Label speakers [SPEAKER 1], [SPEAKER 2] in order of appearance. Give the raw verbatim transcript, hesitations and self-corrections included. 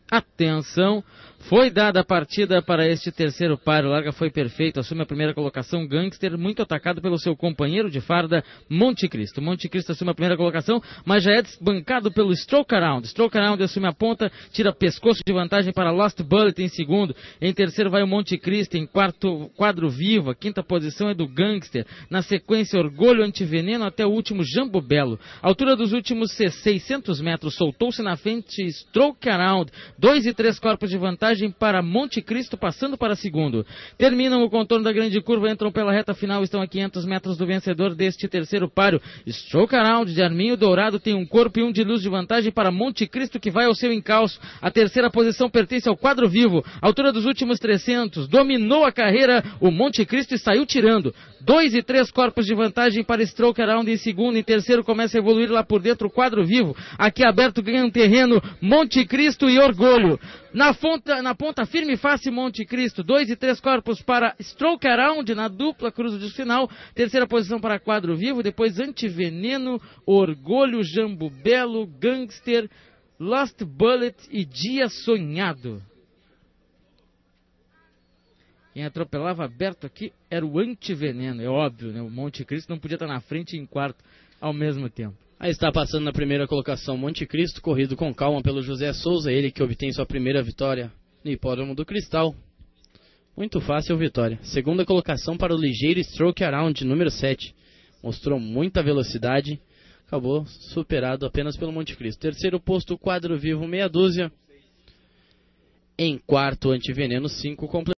[SPEAKER 1] Atenção, foi dada a partida para este terceiro páreo, larga foi perfeito, assume a primeira colocação Gangster, muito atacado pelo seu companheiro de farda Monte Cristo. Monte Cristo assume a primeira colocação, mas já é desbancado pelo Stroke Around. Stroke Around assume a ponta, tira pescoço de vantagem para Lost Bullet em segundo, em terceiro vai o Monte Cristo, em quarto Quadro Vivo, a quinta posição é do Gangster, na sequência Orgulho Antiveneno até o último Jambo Belo. A altura dos últimos seiscentos metros, soltou-se na frente Stroke Around, dois e três corpos de vantagem para Monte Cristo, passando para segundo. Terminam o contorno da grande curva, entram pela reta final, estão a quinhentos metros do vencedor deste terceiro páreo. Stroke Around de Arminho Dourado tem um corpo e um de luz de vantagem para Monte Cristo, que vai ao seu encalço. A terceira posição pertence ao Quadro Vivo, altura dos últimos trezentos, dominou a carreira o Monte Cristo e saiu tirando. Dois e três corpos de vantagem para Stroke Around em segundo, em terceiro começa a evoluir lá por dentro o Quadro Vivo. Aqui aberto ganha um terreno Monte Cristo e Orgulho. Na ponta, na ponta firme e fácil Monte Cristo, dois e três corpos para Stroke Around na dupla cruz de final, terceira posição para Quadro Vivo, depois Antiveneno, Orgulho, Jambo Belo, Gangster, Lost Bullet e Dia Sonhado. Quem atropelava aberto aqui era o Antiveneno, é óbvio, né? O Monte Cristo não podia estar na frente e em quarto ao mesmo tempo.
[SPEAKER 2] Aí está passando na primeira colocação Monte Cristo, corrido com calma pelo José Souza, ele que obtém sua primeira vitória no Hipódromo do Cristal. Muito fácil vitória. Segunda colocação para o ligeiro Stroke Around, número sete. Mostrou muita velocidade, acabou superado apenas pelo Monte Cristo. Terceiro posto, Quadro Vivo, meia dúzia. Em quarto, Antiveneno, cinco, completamente.